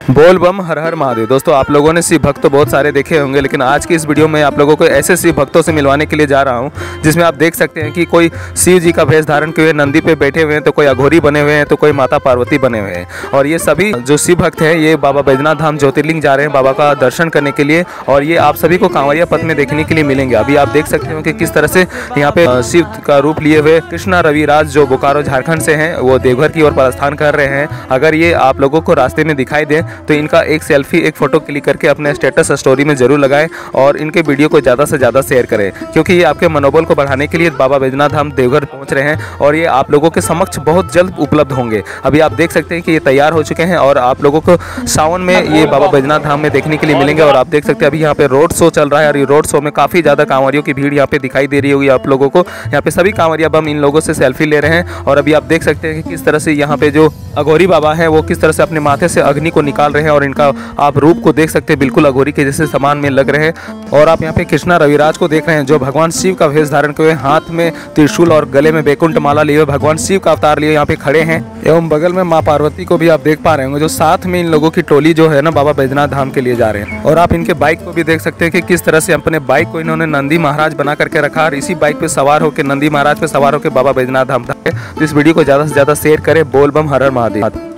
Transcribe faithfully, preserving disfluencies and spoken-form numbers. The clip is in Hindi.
बोल बम हर हर महादेव। दोस्तों, आप लोगों ने शिव भक्त तो बहुत सारे देखे होंगे, लेकिन आज की इस वीडियो में आप लोगों को ऐसे शिव भक्तों से मिलवाने के लिए जा रहा हूं जिसमें आप देख सकते हैं कि कोई शिव जी का वेश धारण किए हुए नंदी पे बैठे हुए हैं, तो कोई अघोरी बने हुए हैं, तो कोई माता पार्वती बने हुए हैं। और ये सभी जो शिव भक्त हैं ये बाबा बैजनाथ धाम ज्योतिर्लिंग जा रहे हैं बाबा का दर्शन करने के लिए, और ये आप सभी को कांवरिया पथ में देखने के लिए मिलेंगे। अभी आप देख सकते हो कि किस तरह से यहाँ पे शिव का रूप लिए हुए कृष्णा रविराज जो बोकारो झारखंड से हैं वो देवघर की ओर प्रस्थान कर रहे हैं। अगर ये आप लोगों को रास्ते में दिखाई दे तो इनका एक सेल्फी एक फोटो क्लिक करके अपने स्टेटस स्टोरी में जरूर लगाएं और इनके वीडियो को ज़्यादा से ज़्यादा शेयर करें, क्योंकि ये आपके मनोबल को बढ़ाने के लिए बाबा बैजनाथ धाम देवघर पहुंच रहे हैं और ये आप लोगों के समक्ष बहुत जल्द उपलब्ध होंगे। अभी आप देख सकते हैं कि ये तैयार हो चुके हैं और आप लोगों को सावन में ये बाबा बैजनाथ धाम में देखने के लिए मिलेंगे। और आप देख सकते हैं अभी यहाँ पे रोड शो चल रहा है और ये रोड शो में काफ़ी ज़्यादा कांवरियों की भीड़ यहाँ पे दिखाई दे रही होगी आप लोगों को। यहाँ पे सभी कांवरिया बम इन लोगों से सेल्फी ले रहे हैं और अभी आप देख सकते हैं कि किस तरह से यहाँ पे जो अघोरी बाबा हैं वो किस तरह से अपने माथे से अग्नि को निकाल रहे हैं और इनका आप रूप को देख सकते हैं, बिल्कुल अघोरी के जैसे समान में लग रहे हैं। और आप यहाँ पे कृष्णा रविराज को देख रहे हैं जो भगवान शिव का वेश धारण किए हुए, हाथ में त्रिशूल और गले में बैकुंठ माला लिए हुए भगवान शिव का अवतार लिए यहाँ पे खड़े हैं। एवं बगल में माँ पार्वती को भी आप देख पा रहे होंगे जो साथ में इन लोगों की टोली जो है ना बाबा बैजनाथ धाम के लिए जा रहे हैं। और आप इनके बाइक को भी देख सकते हैं कि किस तरह से अपने बाइक को इन्होंने नंदी महाराज बना करके रखा और इसी बाइक पे सवार होकर नंदी महाराज पे सवार होकर बाबा बैजनाथ धाम। इस वीडियो को ज्यादा से ज्यादा शेयर करें। बोल बम हर हर महादेव।